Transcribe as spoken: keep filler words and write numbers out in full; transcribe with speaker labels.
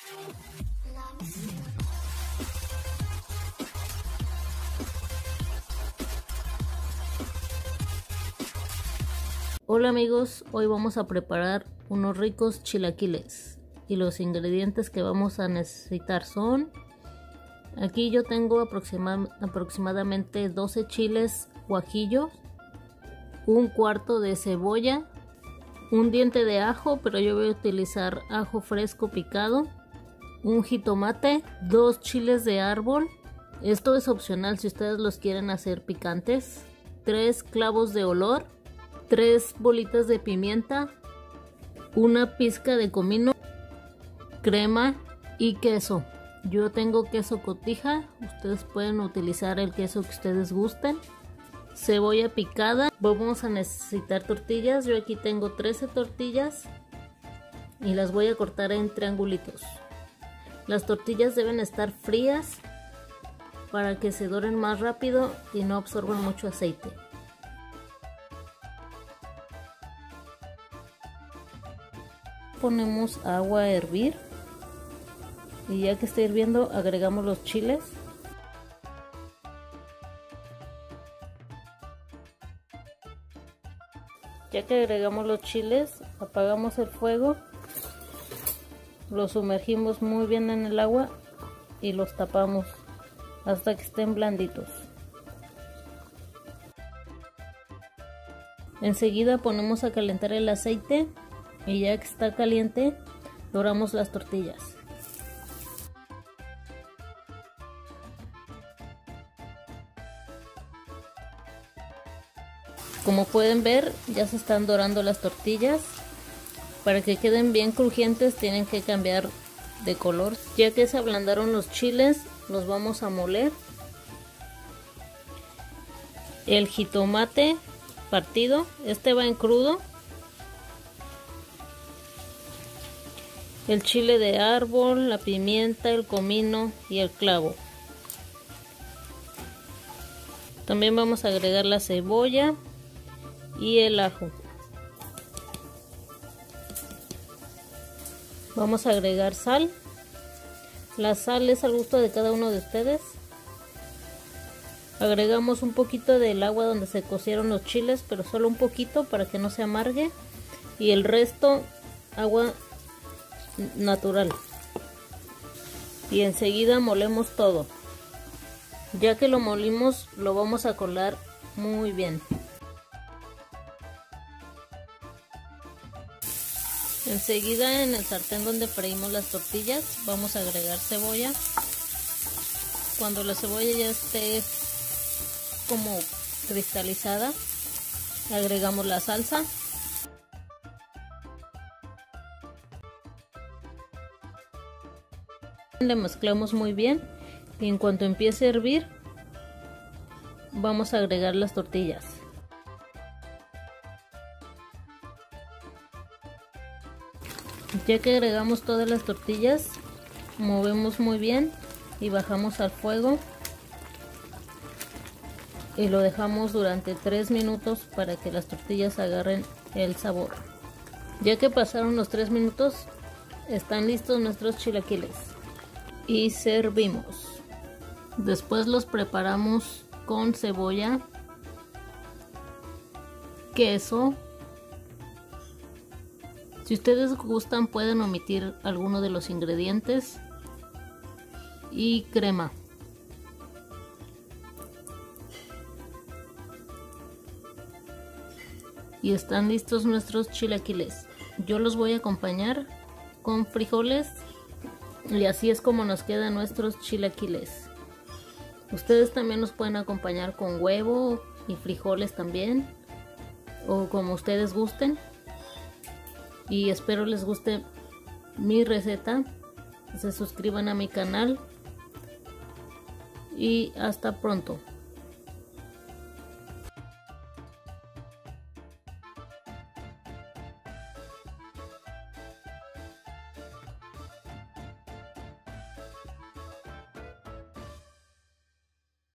Speaker 1: Hola amigos, hoy vamos a preparar unos ricos chilaquiles y los ingredientes que vamos a necesitar son: aquí yo tengo aproxima, aproximadamente doce chiles guajillos, un cuarto de cebolla, un diente de ajo, pero yo voy a utilizar ajo fresco picado, un jitomate, dos chiles de árbol, esto es opcional si ustedes los quieren hacer picantes, tres clavos de olor, tres bolitas de pimienta, una pizca de comino, crema y queso. Yo tengo queso cotija, ustedes pueden utilizar el queso que ustedes gusten. Cebolla picada, vamos a necesitar tortillas, yo aquí tengo trece tortillas y las voy a cortar en triangulitos. Las tortillas deben estar frías para que se doren más rápido y no absorban mucho aceite. Ponemos agua a hervir y ya que esté hirviendo agregamos los chiles. Ya que agregamos los chiles, apagamos el fuego, los sumergimos muy bien en el agua y los tapamos hasta que estén blanditos. Enseguida ponemos a calentar el aceite y ya que está caliente, doramos las tortillas. Como pueden ver, ya se están dorando las tortillas. Para que queden bien crujientes tienen que cambiar de color. Ya que se ablandaron los chiles, los vamos a moler. El jitomate partido, este va en crudo. El chile de árbol, la pimienta, el comino y el clavo. También vamos a agregar la cebolla y el ajo. Vamos a agregar sal. La sal es al gusto de cada uno de ustedes. Agregamos un poquito del agua donde se cocieron los chiles, pero solo un poquito para que no se amargue. Y el resto agua natural. Y enseguida molemos todo. Ya que lo molimos, lo vamos a colar muy bien. Enseguida en el sartén donde freímos las tortillas vamos a agregar cebolla. Cuando la cebolla ya esté como cristalizada, agregamos la salsa. Le mezclamos muy bien y en cuanto empiece a hervir vamos a agregar las tortillas. Ya que agregamos todas las tortillas, movemos muy bien y bajamos al fuego y lo dejamos durante tres minutos para que las tortillas agarren el sabor. Ya que pasaron los tres minutos, están listos nuestros chilaquiles y servimos. Después los preparamos con cebolla, queso. Si ustedes gustan pueden omitir alguno de los ingredientes, y crema. Y están listos nuestros chilaquiles. Yo los voy a acompañar con frijoles y así es como nos quedan nuestros chilaquiles. Ustedes también los pueden acompañar con huevo y frijoles también, o como ustedes gusten. Y espero les guste mi receta. Se suscriban a mi canal y hasta pronto.